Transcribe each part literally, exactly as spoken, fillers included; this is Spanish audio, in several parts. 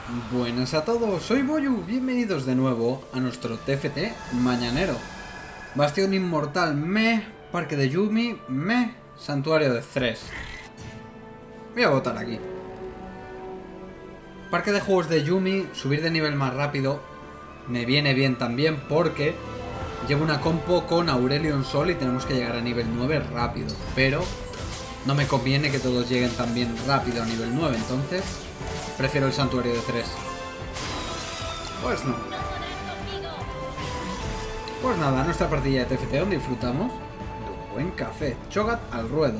Buenas a todos, soy Boyu, bienvenidos de nuevo a nuestro T F T mañanero. Bastión Inmortal, meh. Parque de Yuumi, meh. Santuario de Thresh. Voy a votar aquí. Parque de juegos de Yuumi, subir de nivel más rápido me viene bien también porque llevo una compo con Aurelion Sol y tenemos que llegar a nivel nueve rápido. Pero no me conviene que todos lleguen también rápido a nivel nueve, entonces prefiero el Santuario de Thresh. Pues no. Pues nada, nuestra partida de T F T donde disfrutamos de un buen café. Cho'Gath al ruedo.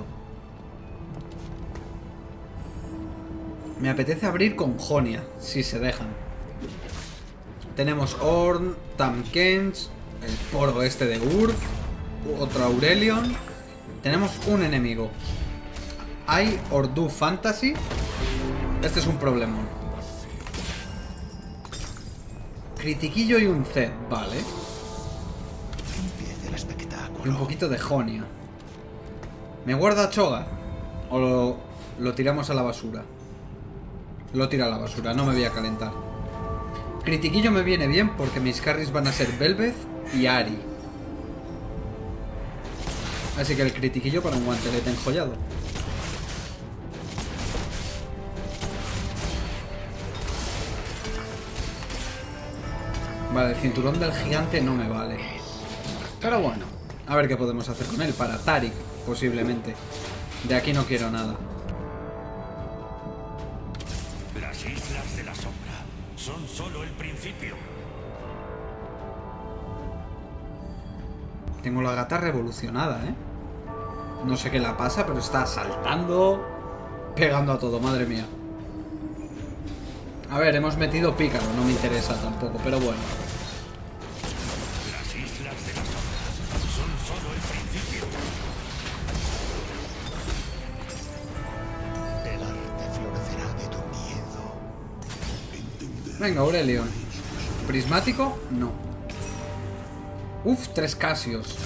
Me apetece abrir con Jonia, si se dejan. Tenemos Ornn, Tahm Kench, el poro este de Urth, otro Aurelion. Tenemos un enemigo. Hay Ordu Fantasy. Este es un problemón. Critiquillo y un Zed, vale. Y un poquito de Jonia. ¿Me guarda Cho'Gath? ¿O lo, lo tiramos a la basura? Lo tiro a la basura, no me voy a calentar. Critiquillo me viene bien porque mis carries van a ser Bel'Veth y Ahri. Así que el critiquillo para un guantelete enjollado. Vale, el cinturón del gigante no me vale. Pero bueno, a ver qué podemos hacer con él. Para Taric, posiblemente. De aquí no quiero nada. Las Islas de la Sombra son solo el principio. Tengo la gata revolucionada, ¿eh? No sé qué la pasa, pero está saltando, pegando a todo, madre mía. A ver, hemos metido pícaro, no me interesa tampoco, pero bueno. Las Islas de la Sombra son solo el principio. El arte florecerá de tu miedo. Venga, Aurelion. ¿Prismático? No. Uf, tres Casios.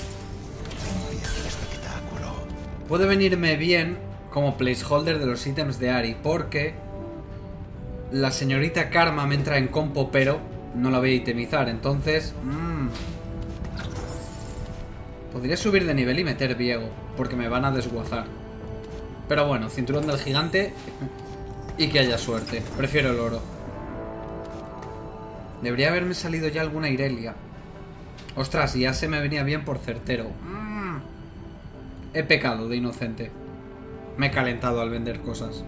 Puede venirme bien como placeholder de los ítems de Ahri, porque la señorita Karma me entra en compo, pero no la voy a itemizar, entonces... Mmm, podría subir de nivel y meter Viego, porque me van a desguazar. Pero bueno, cinturón del gigante y que haya suerte. Prefiero el oro. Debería haberme salido ya alguna Irelia. Ostras, ya se me venía bien por certero. Mm. He pecado de inocente. Me he calentado al vender cosas.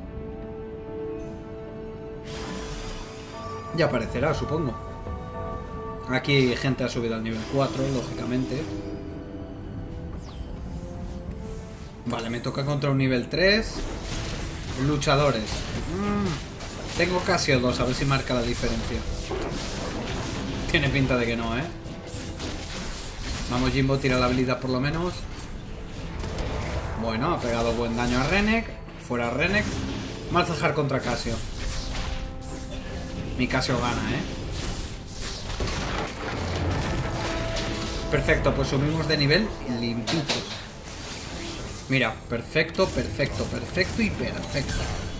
Ya aparecerá, supongo. Aquí gente ha subido al nivel cuatro, lógicamente. Vale, me toca contra un nivel tres. Luchadores. Mm. Tengo Casio dos, a ver si marca la diferencia. Tiene pinta de que no, ¿eh? Vamos, Jimbo, tira la habilidad por lo menos. Bueno, ha pegado buen daño a Renek. Fuera Renek. Malzahar contra Casio. Mi Casio gana, ¿eh? Perfecto, pues subimos de nivel limpitos. Mira, perfecto, perfecto, perfecto y perfecto.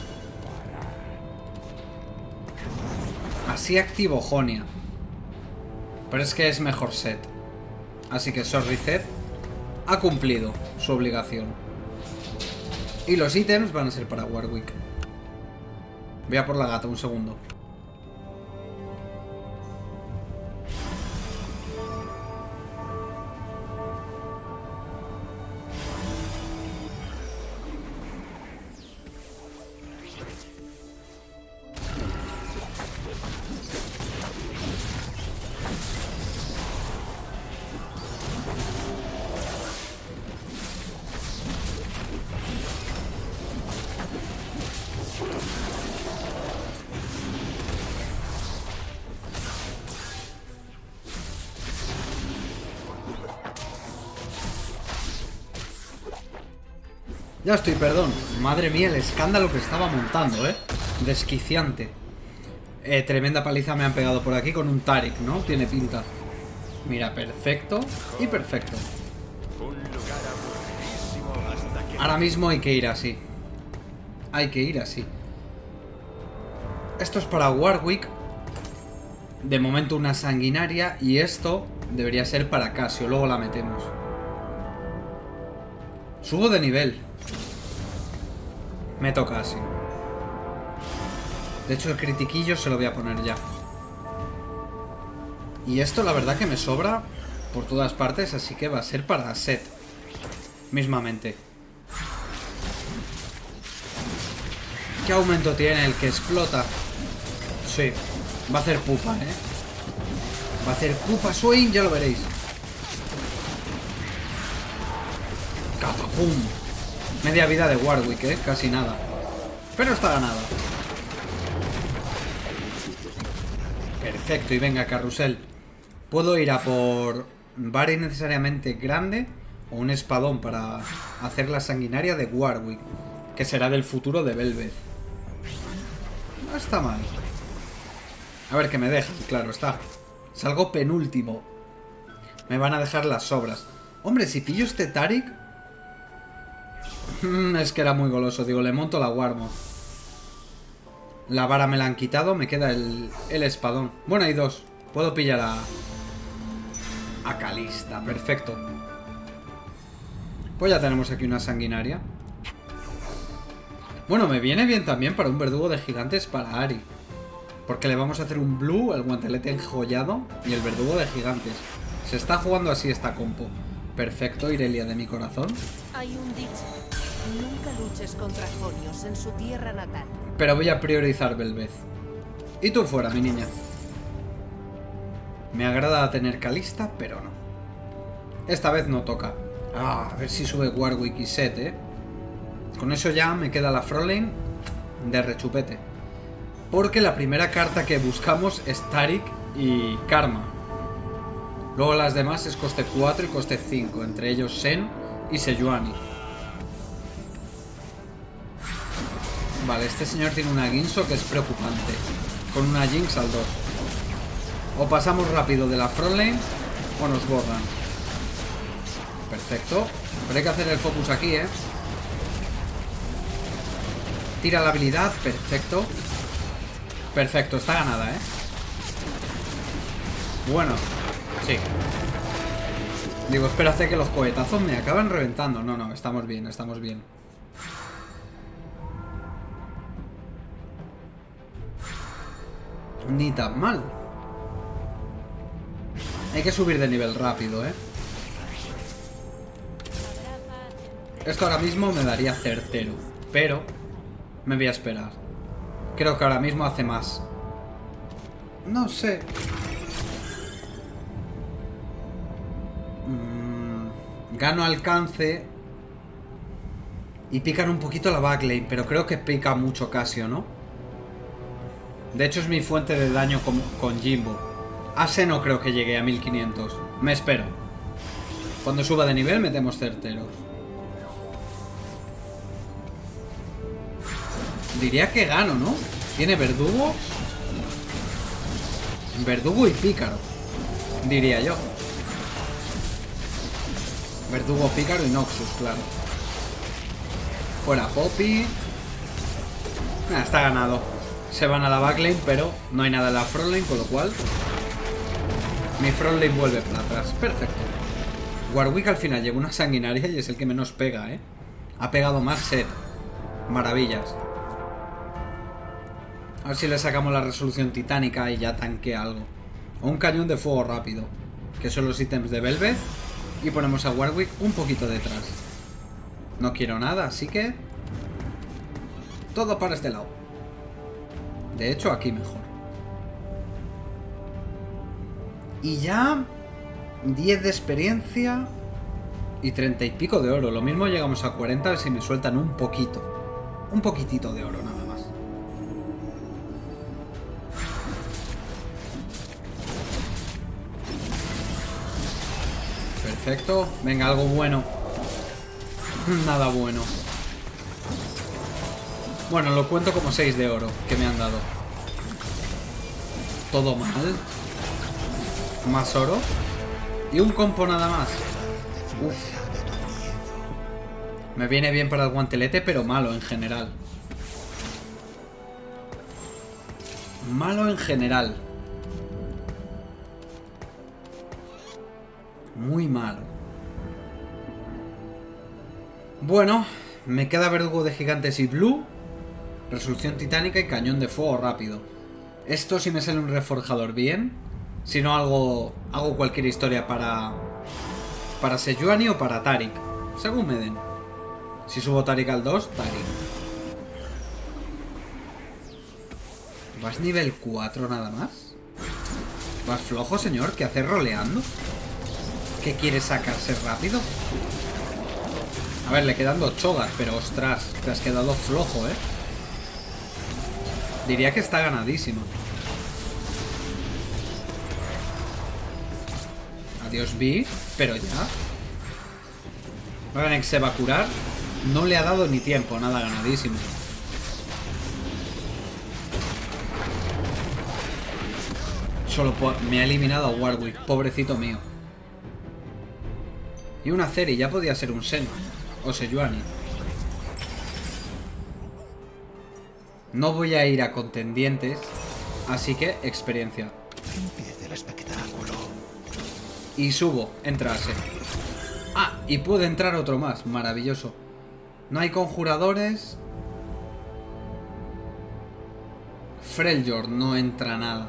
Así activo Jonia. Pero es que es mejor set. Así que Sorry Zed ha cumplido su obligación. Y los ítems van a ser para Warwick. Voy a por la gata, un segundo. Ya estoy, perdón. Madre mía, el escándalo que estaba montando, ¿eh? Desquiciante. Eh, tremenda paliza me han pegado por aquí con un Taric, ¿no? Tiene pinta. Mira, perfecto y perfecto. Ahora mismo hay que ir así. Hay que ir así. Esto es para Warwick. De momento una sanguinaria. Y esto debería ser para Casio. Luego la metemos. Subo de nivel. Meto Casio. De hecho el critiquillo se lo voy a poner ya. Y esto la verdad que me sobra por todas partes. Así que va a ser para Set. Mismamente. ¿Qué aumento tiene el que explota? Sí, va a hacer pupa, ¿eh? Va a hacer pupa Swain, ya lo veréis. ¡Catapum! Media vida de Warwick, ¿eh? Casi nada. Pero está ganada. Perfecto, y venga, carrusel. Puedo ir a por Bar innecesariamente grande o un espadón para hacer la sanguinaria de Warwick, que será del futuro de Belveth. No está mal. A ver, que me dejan, claro está. Salgo penúltimo. Me van a dejar las sobras. Hombre, si pillo este Taric... es que era muy goloso. Digo, le monto la Warmoth. La vara me la han quitado. Me queda el, el espadón. Bueno, hay dos. Puedo pillar a... a Kalista. Perfecto. Pues ya tenemos aquí una sanguinaria. Bueno, me viene bien también para un verdugo de gigantes para Ahri. Porque le vamos a hacer un blue, el guantelete enjollado y el verdugo de gigantes. Se está jugando así esta compo. Perfecto, Irelia de mi corazón. Hay un dicho. Nunca luches contra jonios en su tierra natal. Pero voy a priorizar Belveth. Y tú fuera, mi niña. Me agrada tener Kalista, pero no. Esta vez no toca. Ah, a ver si sube Warwick y Set, eh. Con eso ya me queda la Frontline de rechupete. Porque la primera carta que buscamos es Taric y Karma. Luego las demás es coste cuatro y coste cinco. Entre ellos Sen y Sejuani. Vale, este señor tiene una Guinsoo que es preocupante. Con una Jinx al dos. O pasamos rápido de la Frontline o nos borran. Perfecto. Pero hay que hacer el focus aquí, ¿eh? Tira la habilidad, perfecto. Perfecto, está ganada, ¿eh? Bueno, sí. Digo, espérate que los cohetazos me acaban reventando. No, no, estamos bien, estamos bien. Ni tan mal. Hay que subir de nivel rápido, ¿eh? Esto ahora mismo me daría certero, pero me voy a esperar. Creo que ahora mismo hace más. No sé. Mm, gano alcance. Y pican un poquito la backlane, pero creo que pica mucho Casio, ¿no? De hecho es mi fuente de daño con, con Jimbo. Ase no creo que llegue a mil quinientos. Me espero. Cuando suba de nivel metemos certeros. Diría que gano, ¿no? Tiene verdugo. Verdugo y pícaro. Diría yo. Verdugo, pícaro y Noxus, claro. Fuera Poppy. Ah, está ganado. Se van a la backlane, pero no hay nada en la frontline, con lo cual mi frontline vuelve para atrás. Perfecto. Warwick al final lleva una sanguinaria y es el que menos pega, ¿eh? Ha pegado más Set. Maravillas. A ver si le sacamos la resolución titánica y ya tanquea algo. O un cañón de fuego rápido, que son los ítems de Belveth. Y ponemos a Warwick un poquito detrás. No quiero nada, así que todo para este lado. De hecho, aquí mejor. Y ya diez de experiencia y treinta y pico de oro. Lo mismo llegamos a cuarenta, a ver si me sueltan un poquito. Un poquitito de oro, nada más. Perfecto. Venga, algo bueno. Nada bueno. Bueno, lo cuento como seis de oro que me han dado. Todo mal. Más oro. Y un compo nada más. Uf. Me viene bien para el guantelete, pero malo en general. malo en general. Muy malo. Bueno, me queda verdugo de gigantes y blue, resolución titánica y cañón de fuego rápido. Esto si me sale un reforjador bien. Si no, hago, hago cualquier historia para para Sejuani o para Taric, según me den. Si subo Taric al dos, Taric. ¿Vas nivel cuatro nada más? ¿Vas flojo, señor? ¿Qué haces roleando? ¿Qué quieres sacarse rápido? A ver, le quedan dos chogas, pero ostras, te has quedado flojo, ¿eh? Diría que está ganadísimo. Adiós, Vi, pero ya. Ragnek se va a curar. No le ha dado ni tiempo, nada, ganadísimo. Solo me ha eliminado a Warwick, pobrecito mío. Y una Ceri, ya podía ser un Sen. O Sejuani. No voy a ir a contendientes, así que experiencia. Empieza el espectáculo. Y subo, entrarse. Ah, y puede entrar otro más, maravilloso. No hay conjuradores. Freljord no entra nada.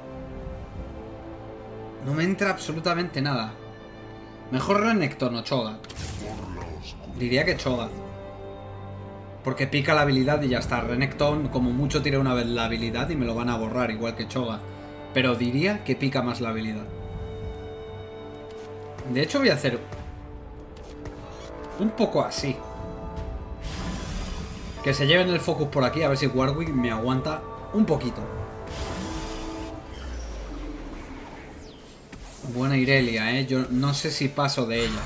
No me entra absolutamente nada. Mejor Renekton o Cho'Gath. Diría que Cho'Gath. Porque pica la habilidad y ya está. Renekton como mucho tira una vez la habilidad y me lo van a borrar, igual que Cho'Gath. Pero diría que pica más la habilidad. De hecho voy a hacer un poco así. Que se lleven el focus por aquí, a ver si Warwick me aguanta un poquito. Buena Irelia, ¿eh? Yo no sé si paso de ella.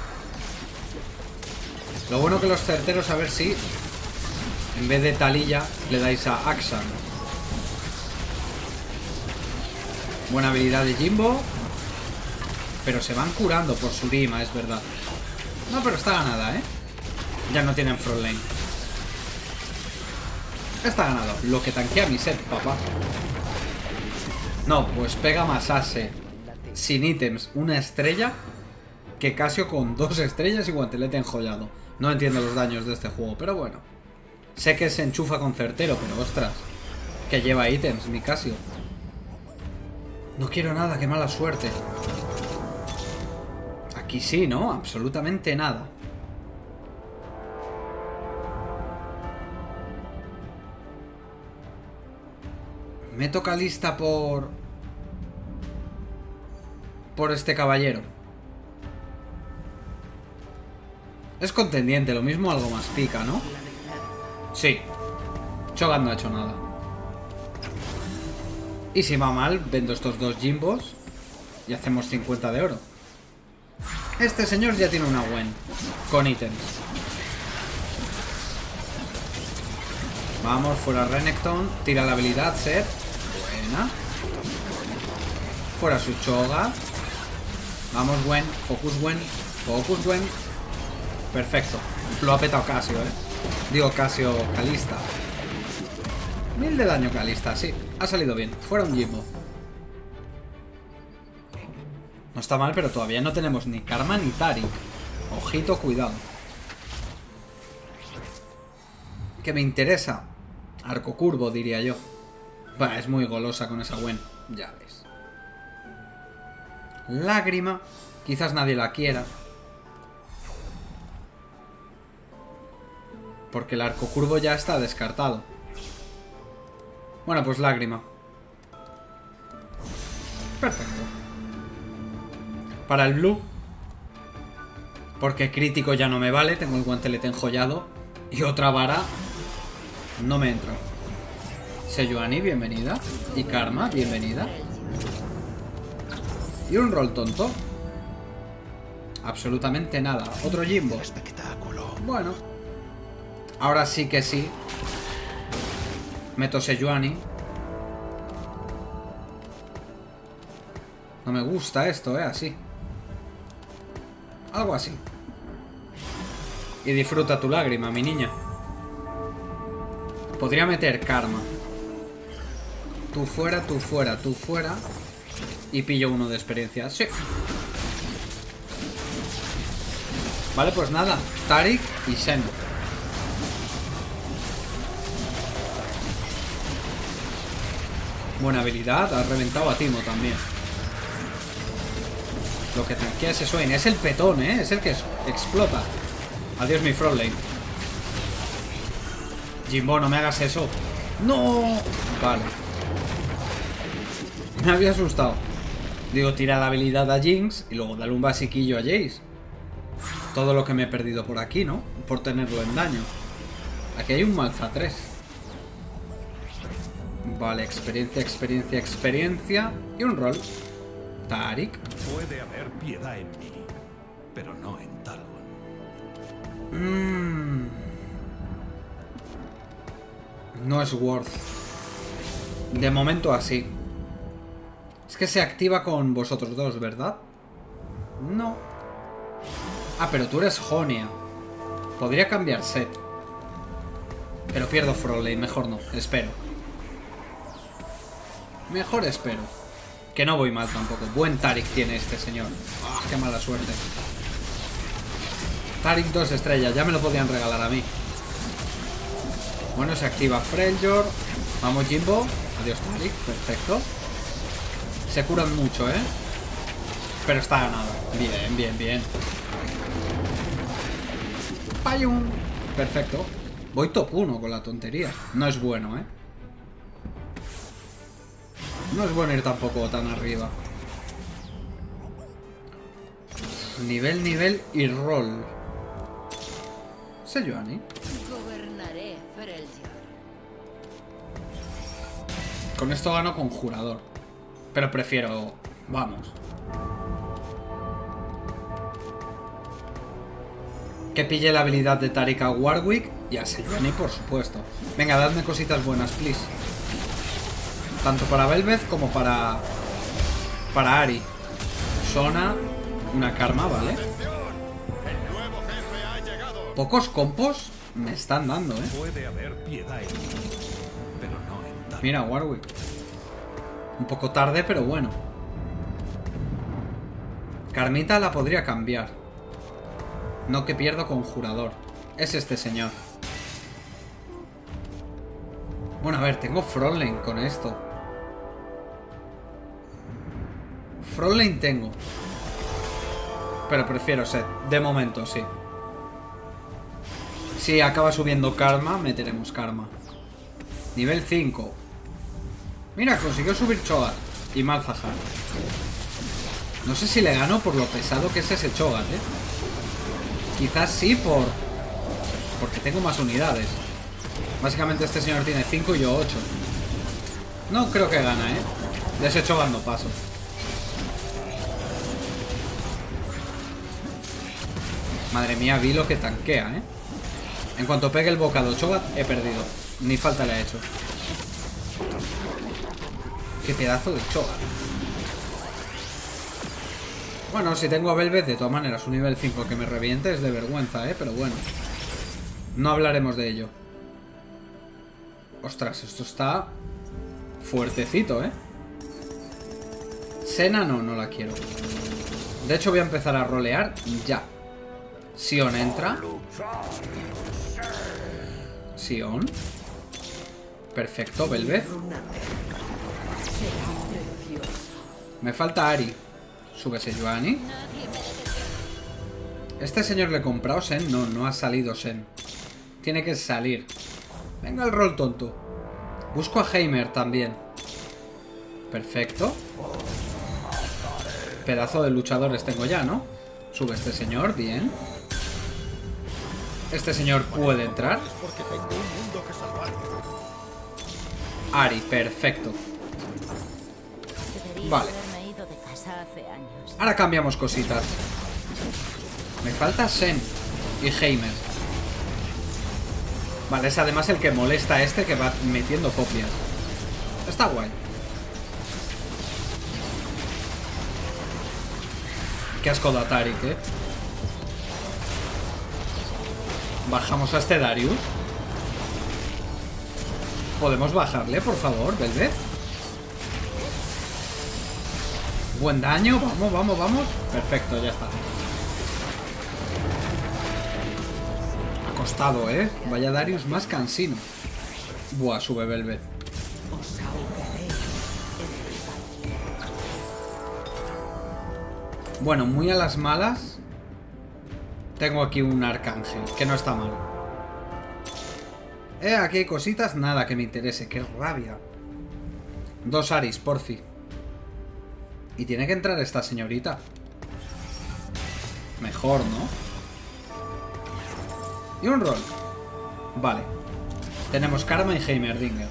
Lo bueno que los certeros, a ver si en vez de Taliyah le dais a Akshan. Buena habilidad de Jimbo. Pero se van curando por Shurima, es verdad. No, pero está ganada, ¿eh? Ya no tienen frontline. Está ganado. Lo que tanquea mi set, papá. No, pues pega más Ase sin ítems una estrella que Casio con dos estrellas y guantelete enjollado. No entiendo los daños de este juego, pero bueno. Sé que se enchufa con certero, pero ostras, que lleva ítems mi Casio. No quiero nada, qué mala suerte. Aquí sí, ¿no? Absolutamente nada. Me toca lista por... por este caballero. Es contendiente, lo mismo algo más pica, ¿no? Sí. Cho'Gath no ha hecho nada. Y si va mal, vendo estos dos Jimbos y hacemos cincuenta de oro. Este señor ya tiene una Gwen con ítems. Vamos, fuera Renekton. Tira la habilidad, Set. Buena. Fuera su Cho'Gath. Vamos, Gwen. Focus Gwen. Focus Gwen. Perfecto. Lo ha petado Casio, eh. Digo Casio Kalista. Mil de daño Kalista, sí. Ha salido bien. Fuera un Jimbo. No está mal, pero todavía no tenemos ni Karma ni Taric. Ojito, cuidado. Que me interesa. Arco curvo, diría yo. Va, es muy golosa con esa Gwen. Ya ves. Lágrima. Quizás nadie la quiera. Porque el arco curvo ya está descartado. Bueno, pues lágrima. Perfecto. Para el blue. Porque crítico ya no me vale. Tengo el guantelete enjollado. Y otra vara no me entra. Sejuani, bienvenida. Y Karma, bienvenida. Y un rol tonto. Absolutamente nada. Otro Jimbo. Bueno. Ahora sí que sí. Meto Sejuani. No me gusta esto, eh, así. Algo así. Y disfruta tu lágrima, mi niña. Podría meter Karma. Tú fuera, tú fuera, tú fuera. Y pillo uno de experiencia. Sí. Vale, pues nada. Taric y Shen. Buena habilidad. Has reventado a Timo también. Lo que tanquea ese Swain. Es el petón, ¿eh? Es el que explota. Adiós mi frontline. Jimbo, no me hagas eso. ¡No! Vale. Me había asustado. Digo, tira la habilidad a Jinx y luego dale un basiquillo a Jace. Todo lo que me he perdido por aquí, ¿no? Por tenerlo en daño. Aquí hay un Malza tres. Vale, experiencia, experiencia, experiencia. Y un rol. Taric. Puede haber piedad en mí, pero no en Targon. Mmm... No es worth. De momento así. Es que se activa con vosotros dos, ¿verdad? No. Ah, pero tú eres Jonia. Podría cambiar set. Pero pierdo Froley, mejor no. Espero. Mejor espero. Que no voy mal tampoco. Buen Taric tiene este señor. Ah, qué mala suerte. Taric dos estrellas. Ya me lo podían regalar a mí. Bueno, se activa Freljord. Vamos, Jimbo. Adiós, Taric. Perfecto. Se curan mucho, ¿eh? Pero está ganado. Bien, bien, bien. ¡Payum! Perfecto. Voy top uno con la tontería. No es bueno, ¿eh? No es bueno ir tampoco tan arriba. Nivel, nivel y rol. Sejuani. Gobernaré Freljord. Con esto gano conjurador. Pero prefiero... Vamos. Que pille la habilidad de Taric a Warwick y a Sejuani, por supuesto. Venga, dadme cositas buenas, please. Tanto para Belveth como para... Para Ahri. Sona, una Karma, ¿vale? Pocos compos me están dando, ¿eh? Puede haber piedad en mí, pero no en Targon. Mira, Warwick. Un poco tarde, pero bueno. Carmita la podría cambiar. No que pierdo conjurador. Es este señor. Bueno, a ver, tengo frontline con esto. Frontline tengo. Pero prefiero set. De momento, sí. Si acaba subiendo Karma, meteremos Karma. Nivel cinco. Mira, consiguió subir Cho'Gath y Malzahar. No sé si le gano por lo pesado que es ese Cho'Gath, ¿eh? Quizás sí por... porque tengo más unidades. Básicamente este señor tiene cinco y yo ocho. No creo que gana, ¿eh? De ese Cho'Gath no paso. Madre mía, vi lo que tanquea, ¿eh? En cuanto pegue el bocado Cho'Gath, he perdido. Ni falta le ha hecho. Qué pedazo de Cho'Gath. Bueno, si tengo a Belveth, de todas maneras, un nivel cinco que me reviente es de vergüenza, ¿eh? Pero bueno. No hablaremos de ello. Ostras, esto está... fuertecito, ¿eh? Senna no, no la quiero. De hecho, voy a empezar a rolear ya. Sion entra. Sion. Perfecto, Belveth. Me falta Ahri. Sube Sejuani. ¿Este señor le he comprado Shen? No, no ha salido Shen. Tiene que salir. Venga el rol tonto. Busco a Heimer también. Perfecto. Pedazo de luchadores tengo ya, ¿no? Sube este señor, bien. Este señor puede entrar. Ahri, perfecto. Vale. Ahora cambiamos cositas. Me falta Shen y Heimer. Vale, es además el que molesta a este que va metiendo copias. Está guay. Qué asco de Taric, ¿eh? Bajamos a este Darius. ¿Podemos bajarle, por favor, Belveth? Buen daño, vamos, vamos, vamos. Perfecto, ya está. Ha costado, ¿eh? Vaya Darius más cansino. Buah, sube Velvet. Bueno, muy a las malas. Tengo aquí un arcángel, que no está mal. Eh, aquí hay cositas, nada que me interese. Qué rabia. Dos Aris, porfi. Y tiene que entrar esta señorita. Mejor, ¿no? Y un rol. Vale. Tenemos Karma y Heimerdinger.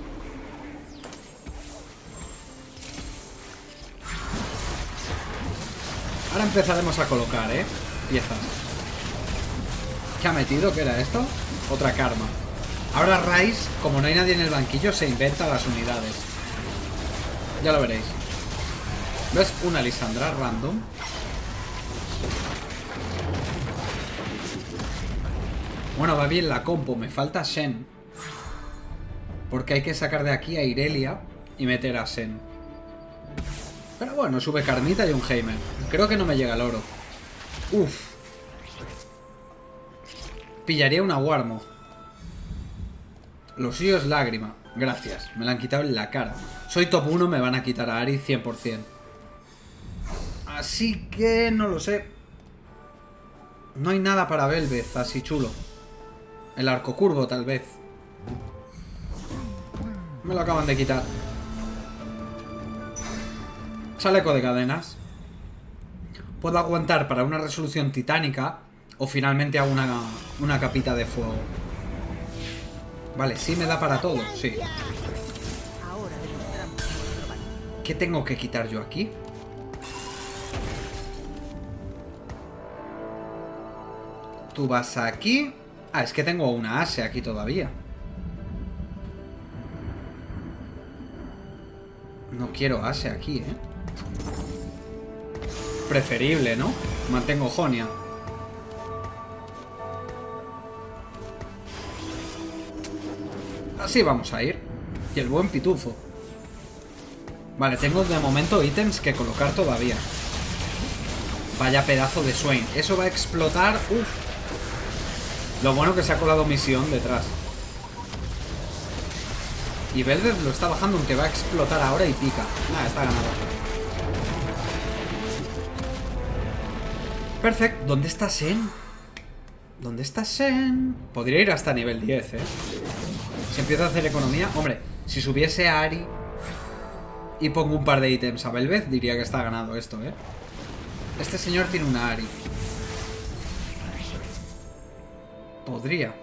Ahora empezaremos a colocar, ¿eh? Piezas. ¿Qué ha metido? ¿Qué era esto? Otra Karma. Ahora Ryze, como no hay nadie en el banquillo, se inventa las unidades. Ya lo veréis. ¿Ves? Una Lisandra random. Bueno, va bien la compo. Me falta Shen. Porque hay que sacar de aquí a Irelia y meter a Shen. Pero bueno, sube Karmita y un Heimer. Creo que no me llega el oro. Uf. Pillaría una Warmog. Lo suyo es lágrima. Gracias. Me la han quitado en la cara. Soy top uno, me van a quitar a Ari cien por cien. Así que no lo sé. No hay nada para Velvet así chulo. El arco curvo tal vez. Me lo acaban de quitar. Chaleco de cadenas. Puedo aguantar para una resolución titánica. O finalmente hago una, una capita de fuego. Vale, sí me da para todo, sí. ¿Qué tengo que quitar yo aquí? Tú vas aquí. Ah, es que tengo una Ashe aquí todavía. No quiero Ashe aquí, ¿eh? Preferible, ¿no? Mantengo Jonia. Así vamos a ir. Y el buen pitufo. Vale, tengo de momento ítems que colocar todavía. Vaya pedazo de Swain. Eso va a explotar. Uf. Lo bueno que se ha colado misión detrás. Y Velvet lo está bajando, aunque va a explotar ahora y pica. Nada, está ganado. Perfecto. ¿Dónde está Shen? ¿Dónde está Shen? Podría ir hasta nivel diez, ¿eh? Si empiezo a hacer economía... Hombre, si subiese a Ari y pongo un par de ítems a Velvet, diría que está ganado esto, ¿eh? Este señor tiene una Ari. Podría.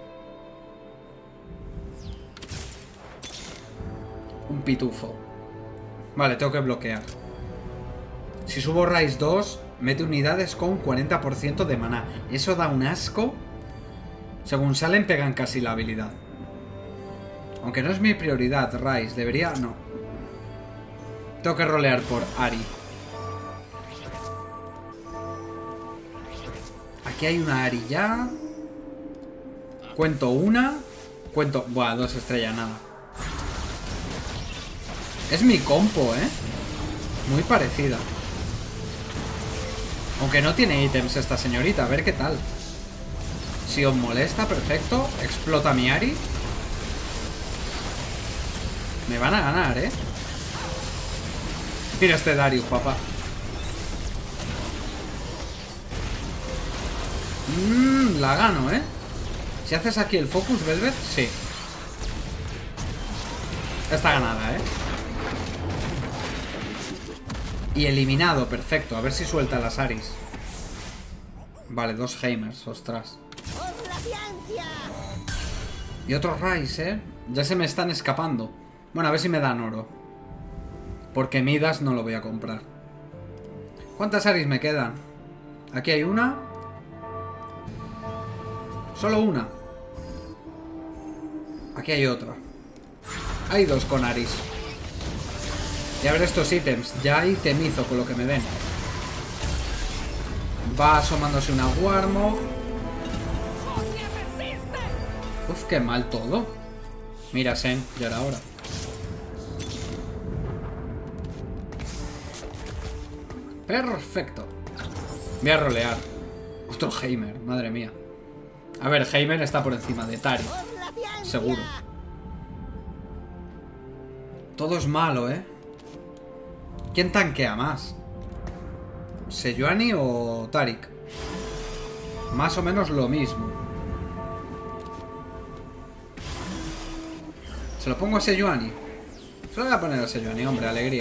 Un pitufo. Vale, tengo que bloquear. Si subo Ryze dos, mete unidades con cuarenta por ciento de maná. Eso da un asco. Según salen, pegan casi la habilidad. Aunque no es mi prioridad, Ryze. Debería... no. Tengo que rolear por Ari. Aquí hay una Ari ya. Cuento una. Cuento... Buah, dos estrellas, nada. Es mi compo, ¿eh? Muy parecida. Aunque no tiene ítems esta señorita. A ver qué tal. Si os molesta, perfecto. Explota mi Ari. Me van a ganar, ¿eh? Mira este Darius, papá. Mmm, la gano, ¿eh? Si haces aquí el focus, Velvet, sí. Está ganada, ¿eh? Y eliminado, perfecto. A ver si suelta las Aris. Vale, dos Heimers, ostras. Y otro Ryze, ¿eh? Ya se me están escapando. Bueno, a ver si me dan oro. Porque Midas no lo voy a comprar. ¿Cuántas Aris me quedan? Aquí hay una. Solo una. Aquí hay otra. Hay dos con Aris. Y a ver estos ítems. Ya hay temizo con lo que me den. Va asomándose una Warmog. Uf, qué mal todo. Mira, Shen, ya era hora. Perfecto. Voy a rolear. Otro Heimer, madre mía. A ver, Heimer está por encima de Tari. Seguro. Todo es malo, ¿eh? ¿Quién tanquea más? ¿Sejuani o Taric? Más o menos lo mismo. Se lo pongo a Sejuani. Se lo voy a poner a Sejuani, hombre, alegría.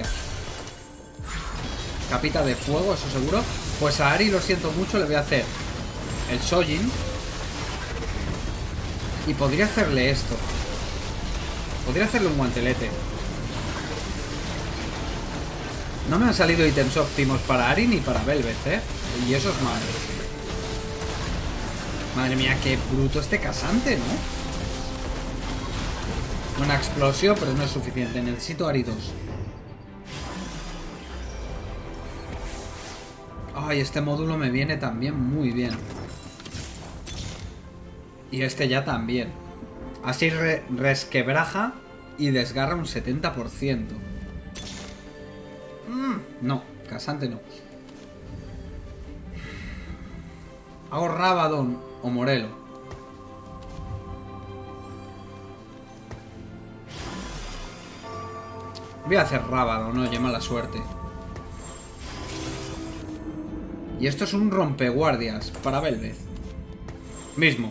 Capita de fuego, eso seguro. Pues a Ahri, lo siento mucho, le voy a hacer el Shojin. Y podría hacerle esto. Podría hacerle un guantelete. No me han salido ítems óptimos para Ahri ni para Belveth, ¿eh? Y eso es malo. Madre mía, qué bruto este casante, ¿no? Buena explosión, pero no es suficiente. Necesito Ahri dos. Ay, este módulo me viene también muy bien. Y este ya también. Así re resquebraja y desgarra un setenta por ciento. Mm, no, casante no. Hago Rabadon o Morelo. Voy a hacer Rabadon, oye, mala suerte. Y esto es un rompeguardias para Belveth. Mismo.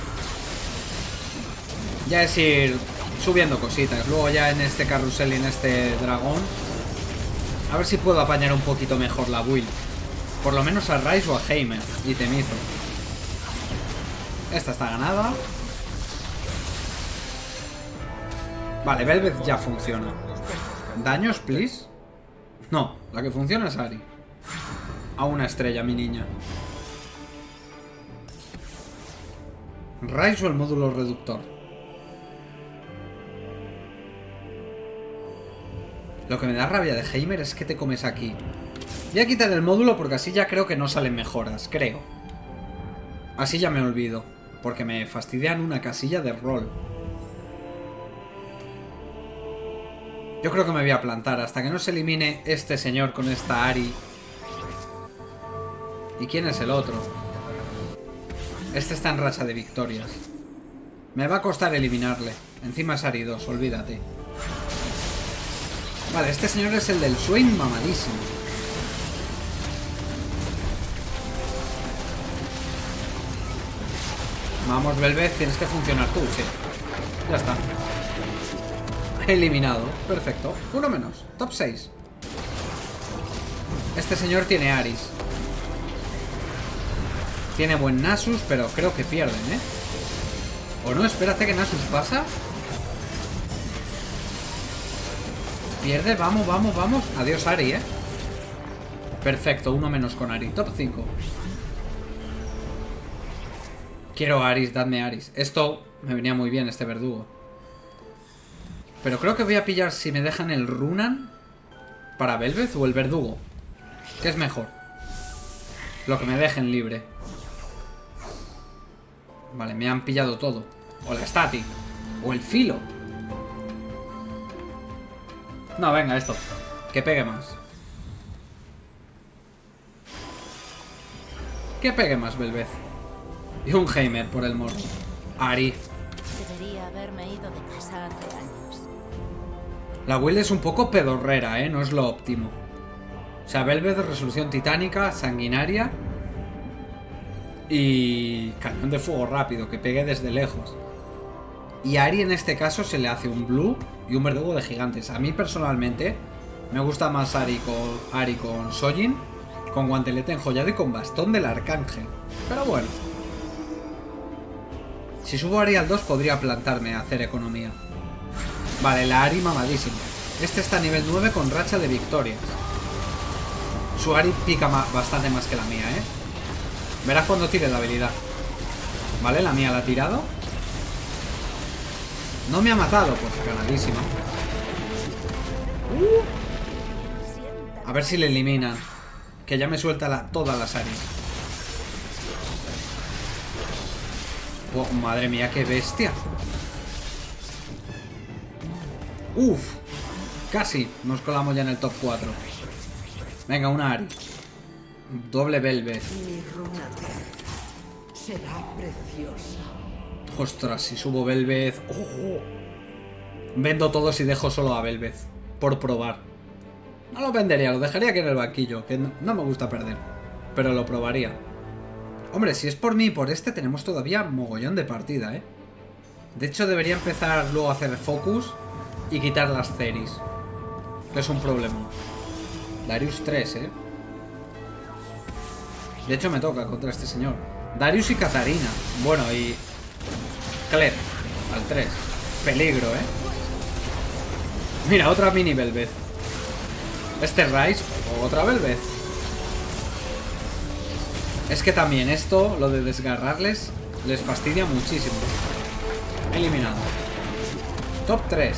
Ya es ir subiendo cositas. Luego ya en este carrusel y en este dragón, a ver si puedo apañar un poquito mejor la build. Por lo menos a Ryze o a Heimer. Y temizo. Esta está ganada. Vale, Belveth ya funciona. ¿Daños, please? No, la que funciona es Ahri. A una estrella, mi niña. Ryze o el módulo reductor. Lo que me da rabia de Heimer es que te comes aquí. Voy a quitar el módulo porque así ya creo que no salen mejoras, creo. Así ya me olvido. Porque me fastidian una casilla de rol. Yo creo que me voy a plantar hasta que no se elimine este señor con esta Ahri. ¿Y quién es el otro? Este está en racha de victorias. Me va a costar eliminarle. Encima es Ahri dos, olvídate. Vale, este señor es el del Swain mamadísimo. Vamos, Belveth, tienes que funcionar tú, sí. Ya está. Eliminado. Perfecto. Uno menos. Top seis. Este señor tiene Aris. Tiene buen Nasus, pero creo que pierden, ¿eh? O no, espérate que Nasus pasa. Pierde, vamos, vamos, vamos. Adiós, Ahri, ¿eh? Perfecto, uno menos con Ahri. Top cinco. Quiero Aris, dadme Aris. Esto me venía muy bien, este verdugo. Pero creo que voy a pillar si me dejan el Runan para Belveth o el verdugo. ¿Qué es mejor? Lo que me dejen libre. Vale, me han pillado todo. O la static. O el filo. No, venga, esto. Que pegue más. Que pegue más, Belveth. Y un Heimer por el morro. Ahri. Debería haberme ido de casa hace años. La build es un poco pedorrera, ¿eh? No es lo óptimo. O sea, Belveth, resolución titánica, sanguinaria. Y cañón de fuego rápido, que pegue desde lejos. Y a Ahri en este caso se le hace un blue y un verdugo de gigantes. A mí personalmente me gusta más Ahri con, Ahri con Shojin, con guantelete enjollado y con bastón del arcángel. Pero bueno. Si subo a Ahri al dos podría plantarme a hacer economía. Vale, la Ahri mamadísima. Este está a nivel nueve con racha de victorias. Su Ahri pica ma bastante más que la mía, ¿eh? Verás cuando tire la habilidad. Vale, la mía la ha tirado. No me ha matado, pues ganadísima. Uh. A ver si le eliminan. Que ya me suelta la, todas las Ahris. Oh, madre mía, qué bestia. Uf. Casi nos colamos ya en el top cuatro. Venga, una Ahri. Doble Velvet. Mi runa será preciosa. Ostras, si subo Velvet... ¡Oh! Vendo todos y dejo solo a Velvet. Por probar. No lo vendería, lo dejaría aquí en el banquillo. Que no, no me gusta perder. Pero lo probaría. Hombre, si es por mí y por este, tenemos todavía mogollón de partida, ¿eh? De hecho, debería empezar luego a hacer focus y quitar las Ceris. Que es un problema. Darius tres, ¿eh? De hecho, me toca contra este señor. Darius y Katarina. Bueno, y... Kled, al tres. Peligro, ¿eh? Mira, otra mini Velvet. Este Rise, otra Velvet. Es que también esto, lo de desgarrarles, les fastidia muchísimo. Eliminado. Top tres.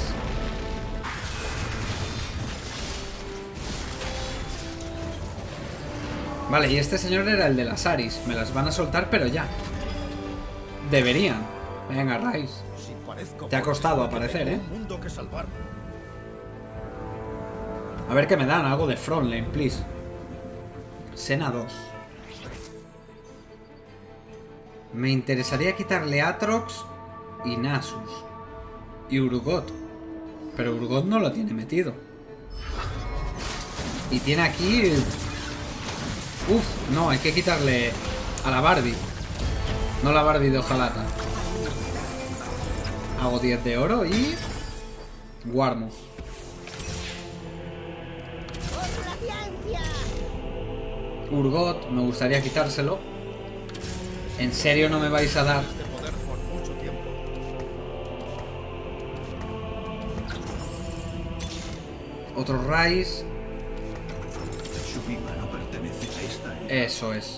Vale, y este señor era el de las Aris. Me las van a soltar, pero ya. Deberían. Venga, Rise. Te ha costado aparecer, ¿eh? A ver qué me dan. Algo de frontlane, please. Sena dos. Me interesaría quitarle Atrox y Nasus. Y Urgot. Pero Urgot no lo tiene metido. Y tiene aquí... Uf, no, hay que quitarle a la Barbie. No la Barbie de hojalata. Hago diez de oro y... Warmo. Urgot, me gustaría quitárselo. ¿En serio no me vais a dar? Otro Rise. Eso es.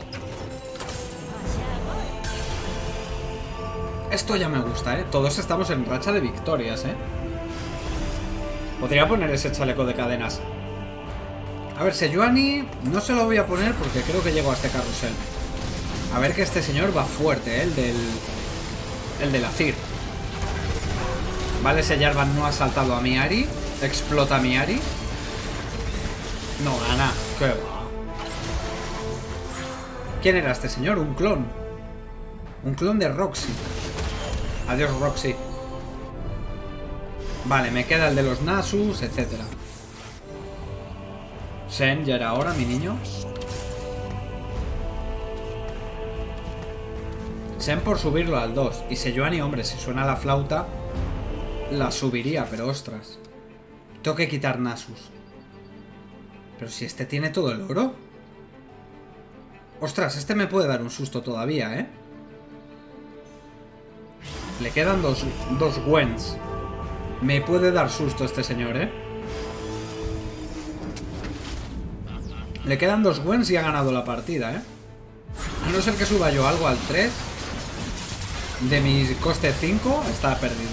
Esto ya me gusta, ¿eh? Todos estamos en racha de victorias, ¿eh? Podría poner ese chaleco de cadenas. A ver, Sejuani no se lo voy a poner porque creo que llego a este carrusel. A ver que este señor va fuerte, ¿eh? El del... El del Azir. Vale, ese Jarvan no ha saltado a mi Ari. Explota a mi Ari. No gana. Qué va. ¿Quién era este señor? Un clon. Un clon de Roxy. Adiós, Roxy. Vale, me queda el de los Nasus, etcétera. Shen, ya era hora, mi niño. Shen por subirlo al dos. Y Sejuani, hombre, si suena la flauta, la subiría, pero ostras. Tengo que quitar Nasus. Pero si este tiene todo el oro. Ostras, este me puede dar un susto todavía, ¿eh? Le quedan dos, dos Gwens. Me puede dar susto este señor, ¿eh? Le quedan dos Gwens y ha ganado la partida, ¿eh? A no ser que suba yo algo al tres. De mi coste cinco, está perdido.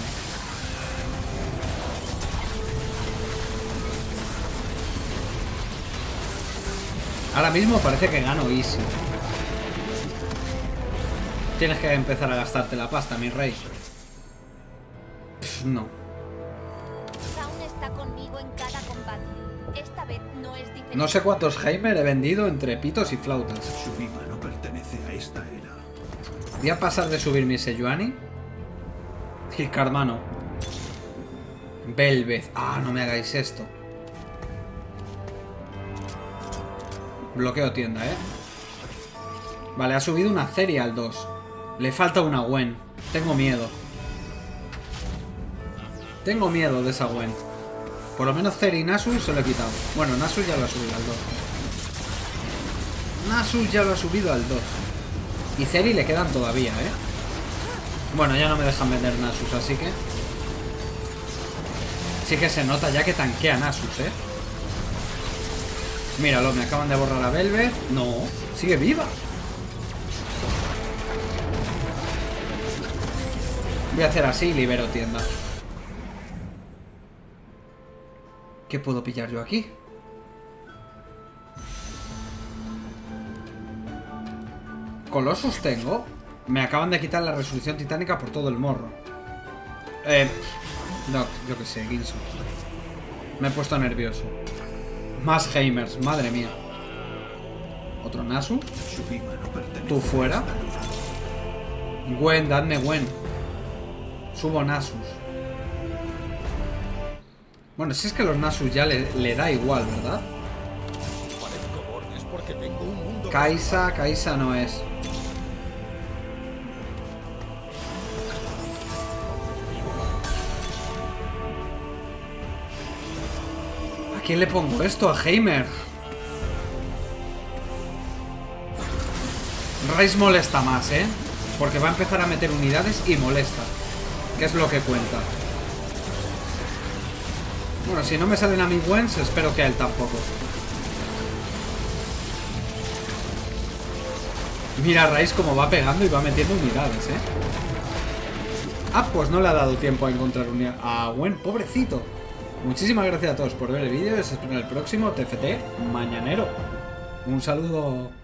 Ahora mismo parece que gano easy. Tienes que empezar a gastarte la pasta, mi rey. Pff, no. Zaun está conmigo en cada combate. Esta vez no es diferente. No sé cuántos Heimer he vendido entre pitos y flautas. Su vida no pertenece a esta era. Voy a pasar de subir mi Sejuani. Y Carmano. Velvet. Ah, no me hagáis esto. Bloqueo tienda, ¿eh? Vale, ha subido una Ceria al dos. Le falta una Gwen. Tengo miedo. Tengo miedo de esa Gwen. Por lo menos Ceri y Nasus se lo he quitado. Bueno, Nasus ya lo ha subido al dos. Nasus ya lo ha subido al dos. Y Ceri le quedan todavía, ¿eh? Bueno, ya no me dejan vender Nasus, así que... Sí que se nota ya que tanquea Nasus, ¿eh? Míralo, me acaban de borrar a Velvet. No, sigue viva. Voy a hacer así y libero tienda. ¿Qué puedo pillar yo aquí? Colossus tengo. Me acaban de quitar la resolución titánica por todo el morro. Eh... No, yo qué sé, Ginso. Me he puesto nervioso. Más Heimers, madre mía. Otro Nasu. Shurima no pertenece Tú fuera. a esta luz. Gwen, dadme Gwen. Subo Nasus. Bueno, si es que los Nasus ya le, le da igual, ¿verdad? Parezco bordes porque tengo un mundo. Kaisa, Kaisa no es. ¿A quién le pongo esto? A Heimer. Rice molesta más, ¿eh? Porque va a empezar a meter unidades y molesta. ¿Qué es lo que cuenta? Bueno, si no me salen a mi Gwens, espero que a él tampoco. Mira Rice como va pegando y va metiendo unidades, ¿eh? Ah, pues no le ha dado tiempo a encontrar unidad a Gwen, pobrecito. Muchísimas gracias a todos por ver el vídeo y os espero en el próximo T F T mañanero. Un saludo.